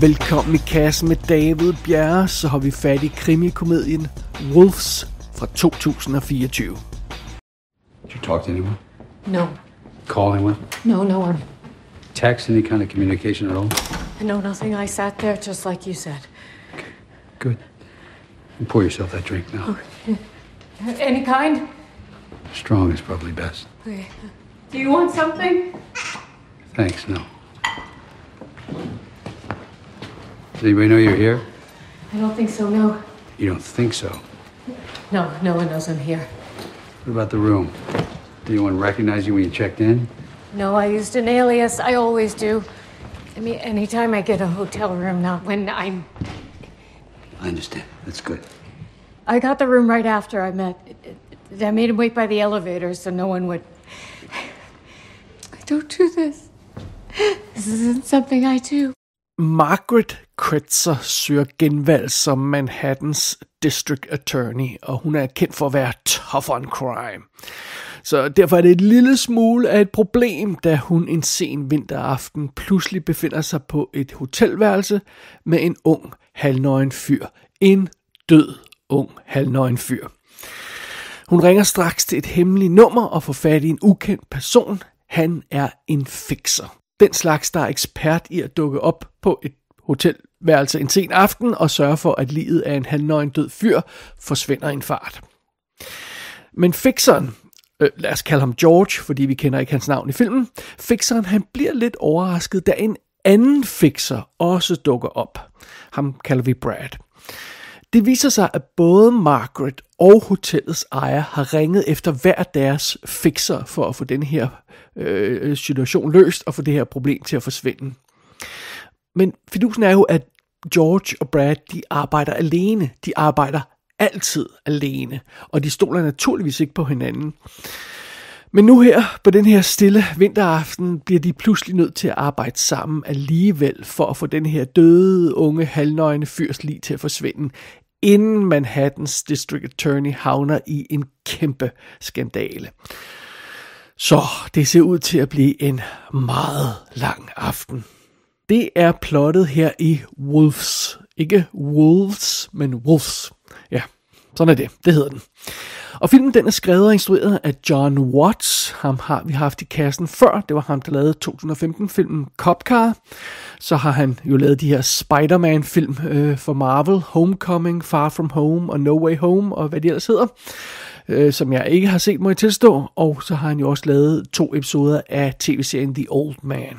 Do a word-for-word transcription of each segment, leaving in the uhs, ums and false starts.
Velkommen i kassen med David Bjerre, så har vi fat i krimikomedien Wolves fra to tusind og fireogtyve. Did you talk to anyone? No. Call anyone? No, no one. Text, any kind of communication at all? No, nothing. I sat there just like you said. Okay, good. And pour yourself that drink now. Okay. Any kind? Strong is probably best. Okay. Do you want something? Thanks, no. Does anybody know you're here? I don't think so, no. You don't think so? No, no one knows I'm here. What about the room? Did anyone recognize you when you checked in? No, I used an alias. I always do. I mean, anytime I get a hotel room, not when I'm... I understand. That's good. I got the room right after I met. I made him wait by the elevator so no one would... Don't do this. This isn't something I do. Margaret Kretzer søger genvalg som Manhattans District Attorney, og hun er kendt for at være tough on crime. Så derfor er det et lille smule af et problem, da hun en sen vinteraften pludselig befinder sig på et hotelværelse med en ung, halvnøgen fyr. En død, ung, halvnøgen fyr. Hun ringer straks til et hemmeligt nummer og får fat i en ukendt person. Han er en fikser. Den slags, der er ekspert i at dukke op på et hotelværelse en sen aften og sørge for, at livet af en halvnøgen død fyr forsvinder i en fart. Men fikseren, øh, lad os kalde ham George, fordi vi kender ikke hans navn i filmen, fikseren han bliver lidt overrasket, da en anden fikser også dukker op. Ham kalder vi Brad. Det viser sig, at både Margaret og hotellets ejer har ringet efter hver deres fikser for at få den her øh, situation løst og få det her problem til at forsvinde. Men fidusen er jo, at George og Brad, de arbejder alene. De arbejder altid alene, og de stoler naturligvis ikke på hinanden. Men nu her, på den her stille vinteraften, bliver de pludselig nødt til at arbejde sammen alligevel, for at få den her døde, unge, halvnøgne fyrs lig til at forsvinde, inden Manhattans District Attorney havner i en kæmpe skandale. Så det ser ud til at blive en meget lang aften. Det er plottet her i Wolves. Ikke Wolves, men Wolves. Ja, sådan er det. Det hedder den. Og filmen den er skrevet og instrueret af John Watts. Ham har vi haft i kassen før. Det var ham, der lavede to tusind og femten-filmen Cop Car. Så har han jo lavet de her Spider-Man-film øh, for Marvel. Homecoming, Far From Home og No Way Home og hvad de ellers hedder. Øh, som jeg ikke har set, må jeg tilstå. Og så har han jo også lavet to episoder af tv-serien The Old Man.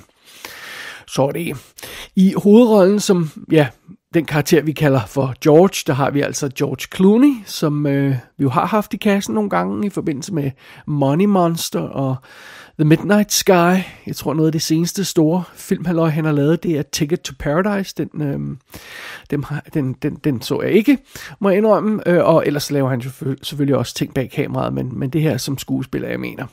Så er det. I hovedrollen som, ja, den karakter, vi kalder for George, der har vi altså George Clooney, som øh, vi jo har haft i kassen nogle gange i forbindelse med Money Monster og The Midnight Sky. Jeg tror, noget af det seneste store filmhalløj, han har lavet, det er Ticket to Paradise. Den, øh, dem har, den, den, den så jeg ikke, må jeg indrømme. Øh, og ellers laver han selvfølgelig også ting bag kameraet, men, men det her som skuespiller, jeg mener.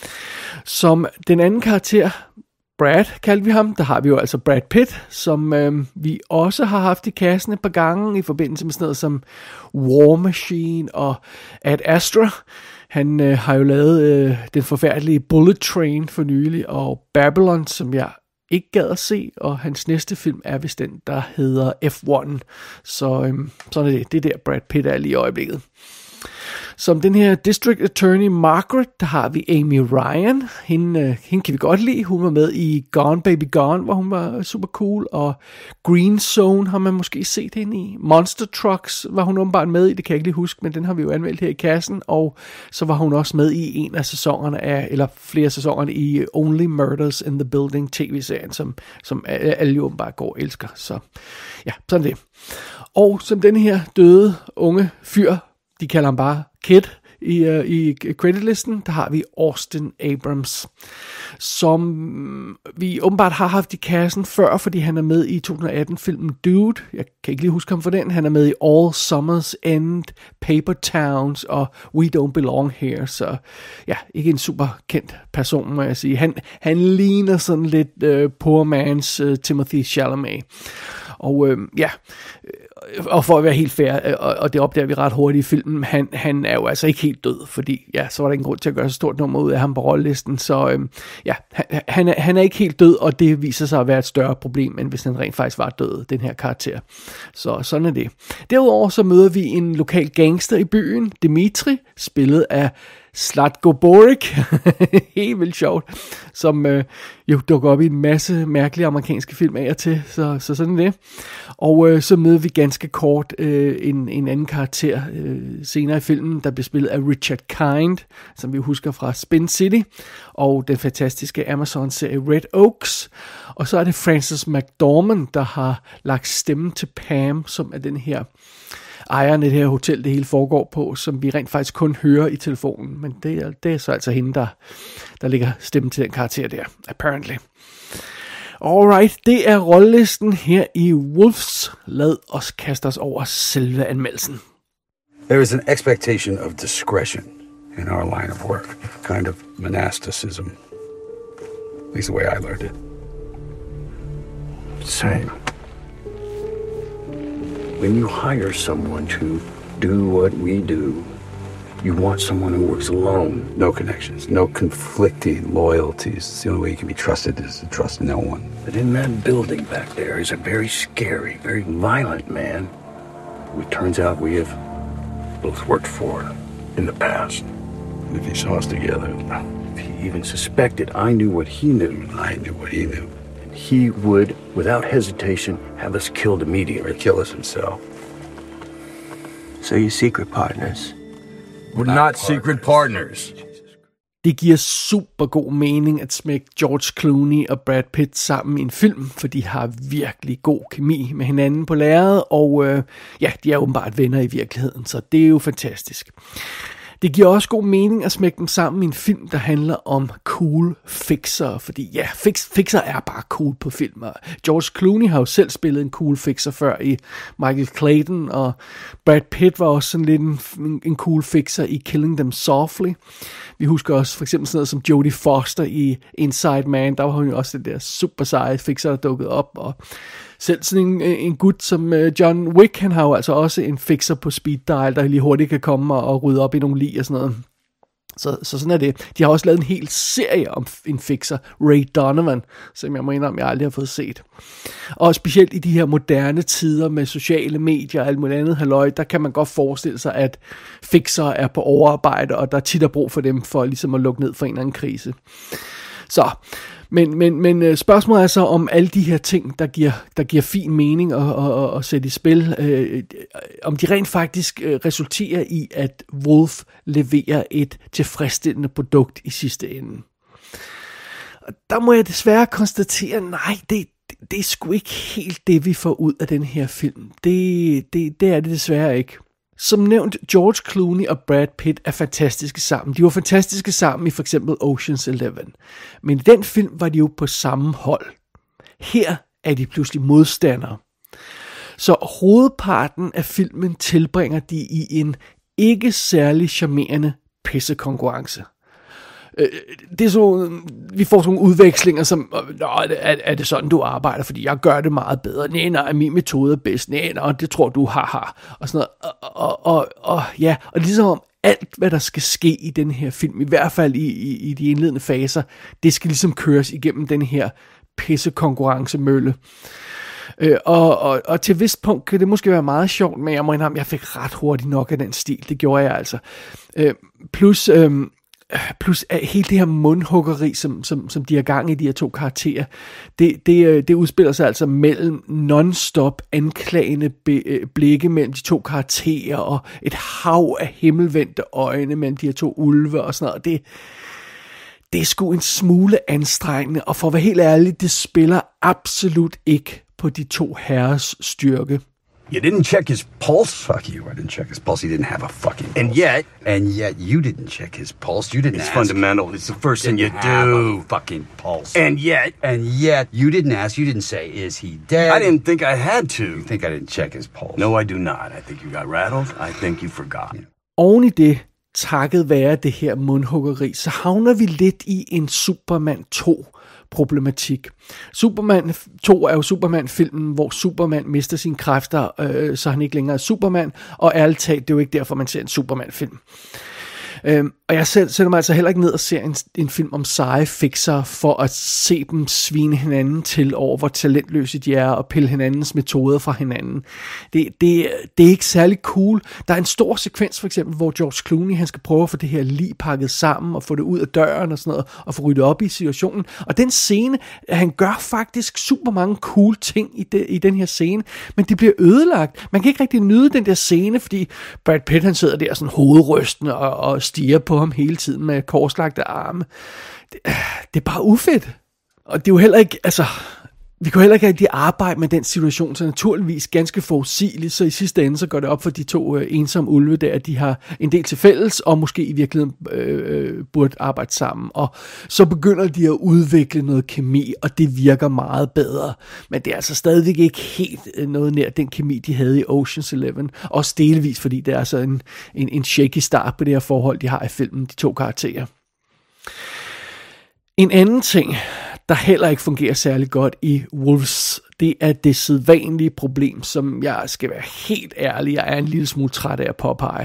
Som den anden karakter, Brad kaldte vi ham. Der har vi jo altså Brad Pitt, som øh, vi også har haft i kassen et par gange i forbindelse med sådan noget som War Machine og Ad Astra. Han øh, har jo lavet øh, den forfærdelige Bullet Train for nylig, og Babylon, som jeg ikke gad at se, og hans næste film er vist den, der hedder F et. Så øh, sådan er det. Det er der Brad Pitt er lige i øjeblikket. Som den her District Attorney Margaret, der har vi Amy Ryan. Hende, øh, hende kan vi godt lide. Hun var med i Gone Baby Gone, hvor hun var super cool. Og Green Zone har man måske set hende i. Monster Trucks var hun åbenbart med i, det kan jeg ikke lige huske, men den har vi jo anmeldt her i kassen. Og så var hun også med i en af sæsonerne af, eller flere sæsonerne i Only Murders in the Building tv-serien, som, som alle jo åbenbart går og elsker. Så ja, sådan det. Og som den her døde unge fyr, de kalder ham bare Kid i, uh, i creditlisten, der har vi Austin Abrams, som vi åbenbart har haft i kassen før, fordi han er med i to tusind og atten-filmen Dude. Jeg kan ikke lige huske ham for den. Han er med i All Summer's End, Paper Towns og We Don't Belong Here, så ja, ikke en super kendt person, må jeg sige. Han, han ligner sådan lidt uh, poor man's uh, Timothy Chalamet. Og øh, ja, og for at være helt fair, og, og det opdager vi ret hurtigt i filmen, han, han er jo altså ikke helt død, fordi ja, så var der ingen grund til at gøre så stort nummer ud af ham på rollelisten, så øhm, ja, han, han, er, han er ikke helt død, og det viser sig at være et større problem, end hvis han rent faktisk var død, den her karakter. Så sådan er det. Derudover så møder vi en lokal gangster i byen, Dimitri, spillet af Zlatko Boric, helt vildt sjovt, som øh, jo dukker op i en masse mærkelige amerikanske film af og til, så, så sådan det. Og øh, så møder vi ganske kort øh, en, en anden karakter øh, senere i filmen, der bliver spillet af Richard Kind, som vi husker fra Spin City, og den fantastiske Amazon-serie Red Oaks. Og så er det Frances McDormand, der har lagt stemmen til Pam, som er den her ejeren af det her hotel, det hele foregår på, som vi rent faktisk kun hører i telefonen. Men det er, det er så altså hende, der, der lægger stemmen til den karakter der, apparently. Alright, det er rollelisten her i Wolves. Lad os kaste os over selve anmeldelsen. There is an expectation of discretion in our line of work, a kind of monasticism. At least the way I learned it. Same. When you hire someone to do what we do, you want someone who works alone. No connections, no conflicting loyalties. It's the only way you can be trusted is to trust no one. But in that building back there is a very scary, very violent man who it turns out we have both worked for in the past. And if he saw us together, if he even suspected I knew what he knew, I knew what he knew. He would, without hesitation, have us killed immediately. Or kill us himself. So you're secret partners? We're not, not secret partners. Det giver super god mening at smække George Clooney og Brad Pitt sammen i en film, for de har virkelig god kemi med hinanden på lærredet, og øh, ja, de er åbenbart venner i virkeligheden, så det er jo fantastisk. Det giver også god mening at smække dem sammen i en film, der handler om cool fixer, fordi ja, fix, fixer er bare cool på film. George Clooney har jo selv spillet en cool fixer før i Michael Clayton, og Brad Pitt var også sådan lidt en, en cool fixer i Killing Them Softly. Vi husker også for eksempel sådan noget som Jodie Foster i Inside Man, der var hun jo også den der super seje fixer, der dukkede op, og selv sådan en, en gut som John Wick, han har jo altså også en fixer på speed dial, der lige hurtigt kan komme og, og rydde op i nogle lig og sådan noget. Så, så sådan er det. De har også lavet en hel serie om en fixer, Ray Donovan, som jeg må indrømme, jeg aldrig har fået set. Og specielt i de her moderne tider med sociale medier og alt muligt andet halløj, der kan man godt forestille sig, at fixer er på overarbejde, og der er tit er brug for dem for ligesom at lukke ned for en eller anden krise. Så, men, men, men spørgsmålet er så om alle de her ting, der giver, der giver fin mening at, at, at sætte i spil, øh, om de rent faktisk øh, resulterer i, at Wolf leverer et tilfredsstillende produkt i sidste ende. Og der må jeg desværre konstatere, nej, det, det, det er sgu ikke helt det, vi får ud af den her film. Det, det, det er det desværre ikke. Som nævnt, George Clooney og Brad Pitt er fantastiske sammen. De var fantastiske sammen i for eksempel Ocean's Eleven. Men i den film var de jo på samme hold. Her er de pludselig modstandere. Så hovedparten af filmen tilbringer de i en ikke særlig charmerende pissekonkurrence. Det er så, vi får sådan nogle udvekslinger som, Nå, er, er det sådan du arbejder, fordi jeg gør det meget bedre, nej, nej, min metode er bedst, nej, nej, det tror du, haha, og sådan noget, og, og, og, og ja, og ligesom om alt, hvad der skal ske i den her film, i hvert fald i, i, i de indledende faser, det skal ligesom køres igennem den her pissekonkurrencemølle. Øh, og, og, og til et vist punkt kan det måske være meget sjovt, men jeg må indrømme, jeg fik ret hurtigt nok af den stil, det gjorde jeg altså. Øh, plus, øh, Plus hele det her mundhuggeri, som, som, som de har gang i de her to karakterer, det, det, det udspiller sig altså mellem non-stop anklagende blikke mellem de to karakterer, og et hav af himmelvendte øjne mellem de her to ulve og sådan noget. Det, det er sgu en smule anstrengende, og for at være helt ærlig, det spiller absolut ikke på de to herres styrke. You didn't check his pulse? Fuck you, I didn't check his pulse. He didn't have a fucking pulse. And yet... And yet you didn't check his pulse. You didn't It's ask. fundamental. It's the first thing you Didn't have do. a fucking pulse. And yet... And yet you didn't ask. You didn't say, is he dead? I didn't think I had to. You think I didn't check his pulse? No, I do not. I think you got rattled. I think you forgot. Yeah. Oven i det, takket være det her mundhuggeri, så havner vi lidt i en Superman to problematik. Superman to er jo Superman-filmen, hvor Superman mister sine kræfter, øh, så han ikke længere er Superman, og ærligt talt, det er jo ikke derfor, man ser en Superman-film. Øhm, og jeg sætter mig altså heller ikke ned og ser en, en film om seje fixer for at se dem svine hinanden til over, hvor talentløse de er, og pille hinandens metoder fra hinanden. Det, det, det er ikke særlig cool. Der er en stor sekvens for eksempel, hvor George Clooney han skal prøve at få det her lig pakket sammen, og få det ud af døren og sådan noget, og få ryddet op i situationen. Og den scene, han gør faktisk super mange cool ting i, det, i den her scene, men det bliver ødelagt. Man kan ikke rigtig nyde den der scene, fordi Brad Pitt han sidder der sådan hovedrystende og, og stiger på ham hele tiden med korslagte arme. Det, det er bare ufedt. Og det er jo heller ikke, altså, vi kan jo heller ikke rigtig arbejde med den situation, så naturligvis ganske forudsigeligt, så i sidste ende, så går det op for de to øh, ensomme ulve der, at de har en del til fælles, og måske i virkeligheden øh, burde arbejde sammen. Og så begynder de at udvikle noget kemi, og det virker meget bedre. Men det er altså stadigvæk ikke helt øh, noget nær den kemi, de havde i Ocean's Eleven. Også delvis, fordi det er altså en, en, en shaky start på det her forhold, de har i filmen, de to karakterer. En anden ting, der heller ikke fungerer særlig godt i Wolves, det er det sædvanlige problem, som jeg skal være helt ærlig, jeg er en lille smule træt af at påpege.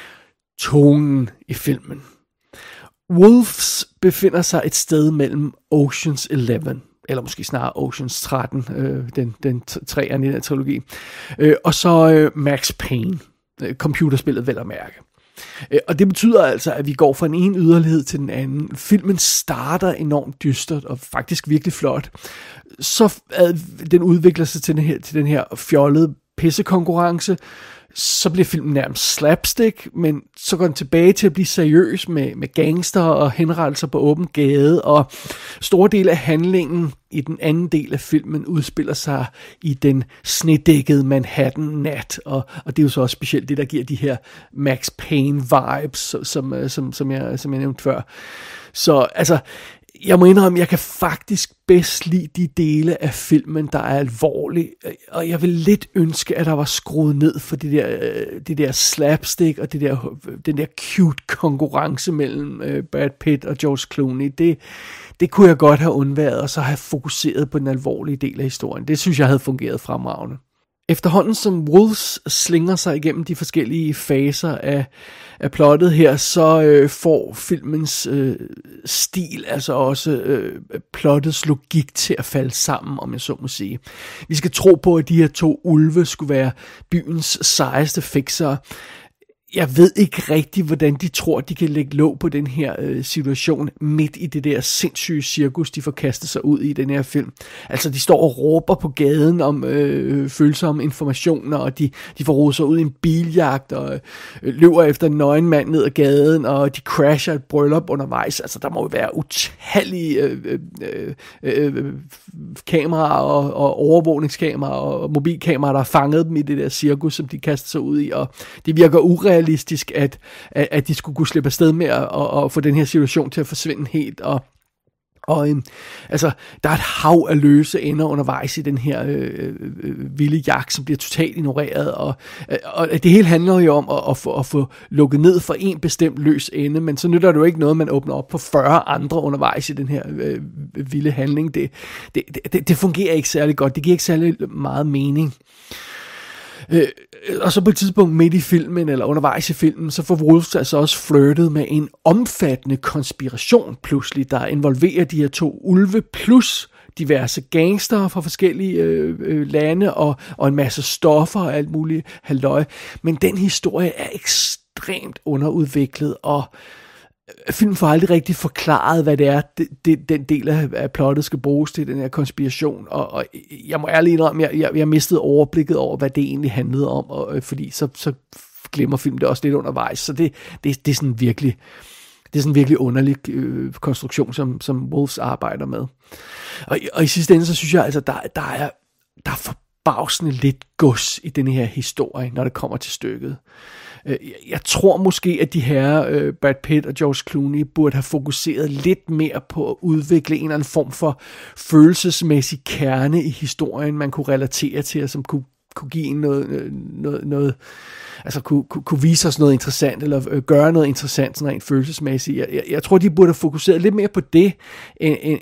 Tonen i filmen. Wolves befinder sig et sted mellem Ocean's Eleven, eller måske snarere Ocean's tretten, øh, den, den treeren i den trilogi, øh, og så øh, Max Payne, øh, computerspillet vel at mærke. Og det betyder altså, at vi går fra den ene yderlighed til den anden. Filmen starter enormt dystert og faktisk virkelig flot. Så den udvikler sig til den her, til den her fjollede pissekonkurrence. Så bliver filmen nærmest slapstick, men så går den tilbage til at blive seriøs med, med gangster og henrettelser på åben gade, og store dele af handlingen i den anden del af filmen udspiller sig i den snedækkede Manhattan-nat, og, og det er jo så også specielt det, der giver de her Max Payne-vibes, som, som, som, jeg, som jeg nævnte før. Så altså, jeg må indrømme, jeg kan faktisk bedst lide de dele af filmen, der er alvorlige, og jeg vil lidt ønske, at der var skruet ned for det der, det der slapstick og det der, den der cute konkurrence mellem Brad Pitt og George Clooney. Det, det kunne jeg godt have undværet, og så have fokuseret på den alvorlige del af historien. Det synes jeg havde fungeret fremragende. Efterhånden som Wolves slinger sig igennem de forskellige faser af, af plottet her, så øh, får filmens øh, stil, altså også øh, plottets logik til at falde sammen, om jeg så må sige. Vi skal tro på, at de her to ulve skulle være byens sejeste fixere. Jeg ved ikke rigtigt, hvordan de tror, de kan lægge låg på den her øh, situation midt i det der sindssyge cirkus, de får kastet sig ud i den her film. Altså, de står og råber på gaden om øh, følsomme informationer, og de, de får rodet sig ud i en biljagt, og øh, løber efter en nøgen mand ned ad gaden, og de crasher et bryllup undervejs. Altså, der må jo være utallige øh, øh, øh, kameraer og, og overvågningskameraer og mobilkameraer, der har fanget dem i det der cirkus, som de kaster sig ud i, og det virker urealistisk. realistisk, at, at, at de skulle kunne slippe afsted med at, at, at få den her situation til at forsvinde helt, og, og øhm, altså, der er et hav af løse ender undervejs i den her øh, øh, vilde jagt, som bliver totalt ignoreret, og, og det hele handler jo om at, at, få, at få lukket ned for en bestemt løs ende, men så nytter det jo ikke noget, man åbner op på fyrre andre undervejs i den her øh, vilde handling. Det, det, det, det fungerer ikke særlig godt, det giver ikke særlig meget mening. Øh, og så på et tidspunkt midt i filmen, eller undervejs i filmen, så får Wolves altså også flirtet med en omfattende konspiration pludselig, der involverer de her to ulve, plus diverse gangster fra forskellige øh, øh, lande, og, og en masse stoffer og alt muligt halløj. Men den historie er ekstremt underudviklet, og filmen får aldrig rigtig forklaret, hvad det er, det, det, den del af, af plottet skal bruges til, den her konspiration, og, og jeg må ærligt indrømme, jeg, jeg, jeg mistede overblikket over, hvad det egentlig handlede om, og, fordi så, så glemmer filmen det også lidt undervejs, så det, det, det er sådan virkelig, det er sådan en virkelig underlig øh, konstruktion, som, som Wolves arbejder med. Og, og i sidste ende, så synes jeg altså, der, der er, der er forbavsende lidt gods i denne her historie, når det kommer til stykket. Jeg tror måske, at de her Brad Pitt og George Clooney burde have fokuseret lidt mere på at udvikle en eller anden form for følelsesmæssig kerne i historien, man kunne relatere til, og som kunne, kunne give en noget, noget, noget altså kunne, kunne, kunne vise os noget interessant, eller gøre noget interessant sådan rent følelsesmæssigt. Jeg, jeg, jeg tror, de burde have fokuseret lidt mere på det, end, end,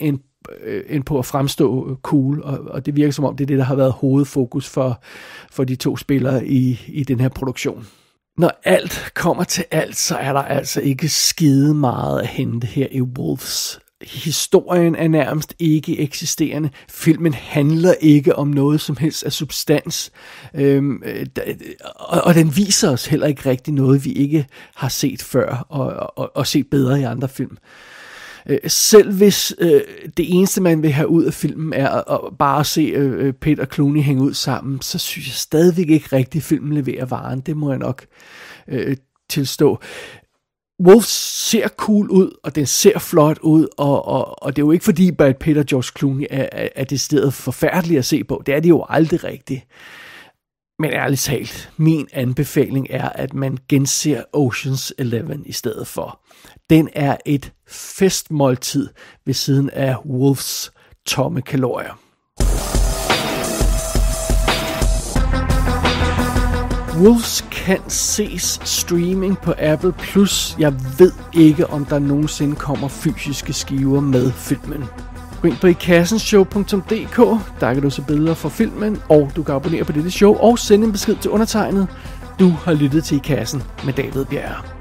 øh, end på at fremstå cool, og, og det virker som om, det er det, der har været hovedfokus for, for de to spillere i, i den her produktion. Når alt kommer til alt, så er der altså ikke skide meget at hente her i Wolves. Historien er nærmest ikke eksisterende. Filmen handler ikke om noget som helst af substans. Øhm, og, og den viser os heller ikke rigtig noget, vi ikke har set før og, og, og set bedre i andre film. Øh, selv hvis øh, det eneste, man vil have ud af filmen, er at, at bare se øh, Peter og Clooney hænge ud sammen, så synes jeg stadigvæk ikke rigtig, at filmen leverer varen. Det må jeg nok øh, tilstå. Wolves ser cool ud, og den ser flot ud, og, og, og det er jo ikke fordi, Brad Pitt og George Clooney er, er, er det stedet forfærdeligt at se på. Det er de jo aldrig rigtigt. Men ærligt talt, min anbefaling er, at man genser Ocean's Eleven i stedet for. Den er et festmåltid ved siden af Wolves tomme kalorier. Wolves kan ses streaming på Apple plus. Jeg ved ikke, om der nogensinde kommer fysiske skiver med filmen. Gå ind på i kassen show punktum d k, der kan du se billeder fra filmen, og du kan abonnere på dette show og sende en besked til undertegnet. Du har lyttet til I Kassen med David Bjerre.